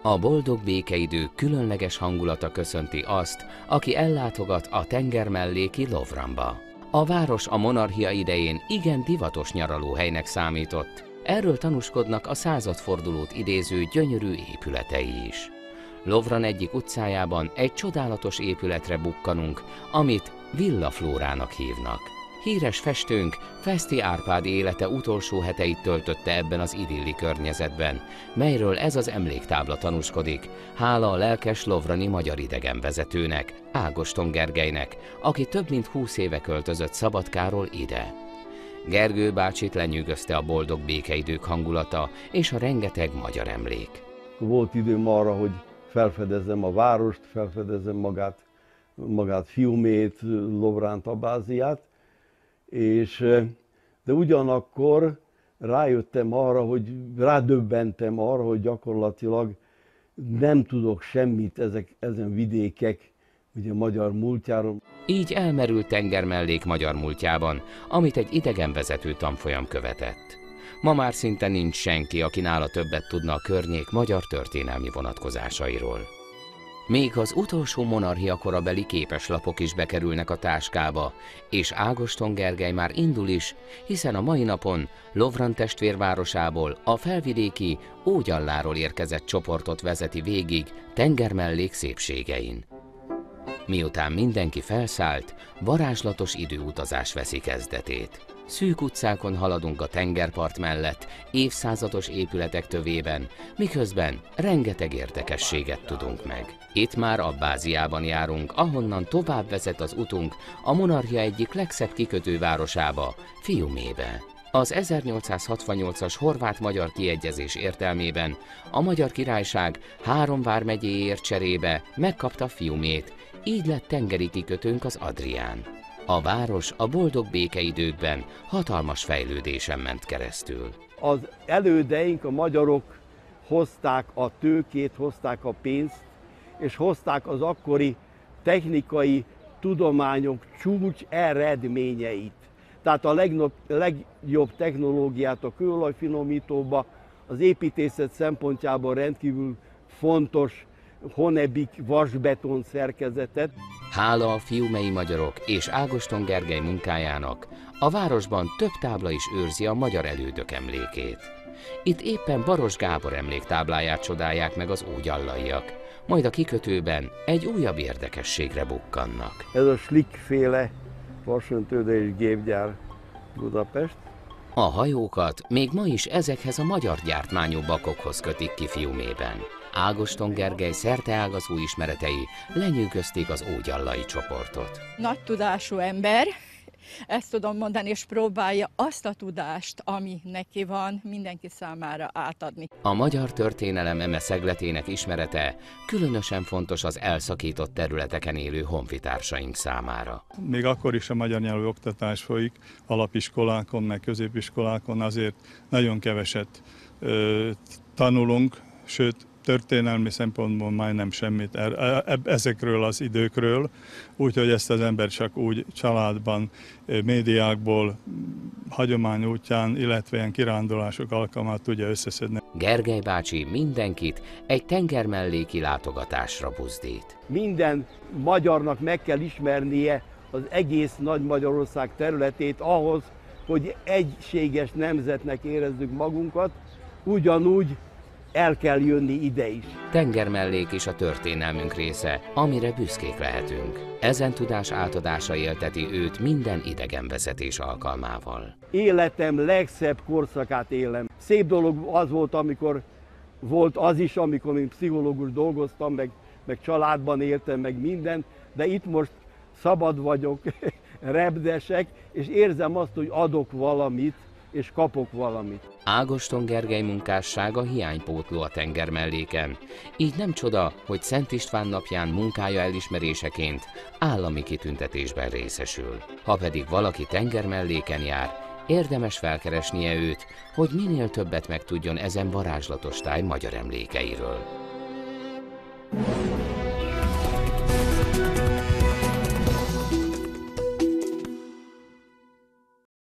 A boldog békeidő különleges hangulata köszönti azt, aki ellátogat a tengermelléki Lovranba. A város a monarchia idején igen divatos nyaralóhelynek számított. Erről tanúskodnak a századfordulót idéző gyönyörű épületei is. Lovran egyik utcájában egy csodálatos épületre bukkanunk, amit Villa Flórának hívnak. Híres festőnk Feszti Árpád élete utolsó heteit töltötte ebben az idilli környezetben, melyről ez az emléktábla tanúskodik, hála a lelkes lovrani magyar idegenvezetőnek, Ágoston Gergelynek, aki több mint 20 éve költözött Szabadkáról ide. Gergő bácsit lenyűgözte a boldog békeidők hangulata és a rengeteg magyar emlék. Volt időm arra, hogy felfedezzem a várost, felfedezzem magát Fiumét, Lovránt, Abáziát, de ugyanakkor rádöbbentem arra, hogy gyakorlatilag nem tudok semmit ezen vidékek ugye magyar múltjáról. Így elmerült tengermellék magyar múltjában, amit egy idegenvezető tanfolyam követett. Ma már szinte nincs senki, aki nála többet tudna a környék magyar történelmi vonatkozásairól. Még az utolsó monarchia korabeli képeslapok is bekerülnek a táskába, és Ágoston Gergely már indul is, hiszen a mai napon Lovran testvérvárosából a felvidéki Ógyalláról érkezett csoportot vezeti végig tengermellék szépségein. Miután mindenki felszállt, varázslatos időutazás veszi kezdetét. Szűk utcákon haladunk a tengerpart mellett, évszázados épületek tövében, miközben rengeteg érdekességet tudunk meg. Itt már Abbáziában járunk, ahonnan tovább vezet az utunk a monarchia egyik legszebb kikötővárosába, Fiumébe. Az 1868-as horvát-magyar kiegyezés értelmében a Magyar Királyság 3 vármegyéért cserébe megkapta Fiumét, így lett tengeri kikötőnk az Adrián. A város a boldog békeidőkben hatalmas fejlődésen ment keresztül. Az elődeink, a magyarok hozták a tőkét, hozták a pénzt, és hozták az akkori technikai tudományok csúcs eredményeit. Tehát a legjobb technológiát a kőolajfinomítóba, az építészet szempontjából rendkívül fontos Honebik vasbeton szerkezetet. Hála a fiumei magyarok és Ágoston Gergely munkájának, a városban több tábla is őrzi a magyar elődök emlékét. Itt éppen Baros Gábor emléktábláját csodálják meg az ógyallaiak, majd a kikötőben egy újabb érdekességre bukkannak. Ez a Schlick-féle vasöntőde és gépgyár Budapest. A hajókat még ma is ezekhez a magyar gyártmányú bakokhoz kötik ki Fiumében. Ágoston Gergely szerteágazó ismeretei lenyűgözték az ógyallai csoportot. Nagy tudású ember, ezt tudom mondani, és próbálja azt a tudást, ami neki van, mindenki számára átadni. A magyar történelem eme szegletének ismerete különösen fontos az elszakított területeken élő honfitársaink számára. Még akkor is a magyar nyelvű oktatás folyik, alapiskolákon, meg középiskolákon azért nagyon keveset tanulunk, sőt, történelmi szempontból majdnem semmit ezekről az időkről, úgyhogy ezt az ember csak úgy családban, médiákból, hagyomány útján, illetve ilyen kirándulások alkalmát tudja összeszedni. Gergely bácsi mindenkit egy tengermelléki látogatásra buzdít. Minden magyarnak meg kell ismernie az egész Nagy-Magyarország területét ahhoz, hogy egységes nemzetnek érezzük magunkat, ugyanúgy el kell jönni ide is. Tengermellék is a történelmünk része, amire büszkék lehetünk. Ezen tudás átadása élteti őt minden idegenvezetés alkalmával. Életem legszebb korszakát élem. Szép dolog az volt, amikor volt az is, amikor mint pszichológus dolgoztam, meg családban éltem, meg minden, de itt most szabad vagyok, repdesek, és érzem azt, hogy adok valamit, és kapok valamit. Ágoston Gergely munkássága hiánypótló a tengermelléken, így nem csoda, hogy Szent István napján munkája elismeréseként állami kitüntetésben részesül. Ha pedig valaki tengermelléken jár, érdemes felkeresnie őt, hogy minél többet megtudjon ezen varázslatos táj magyar emlékeiről.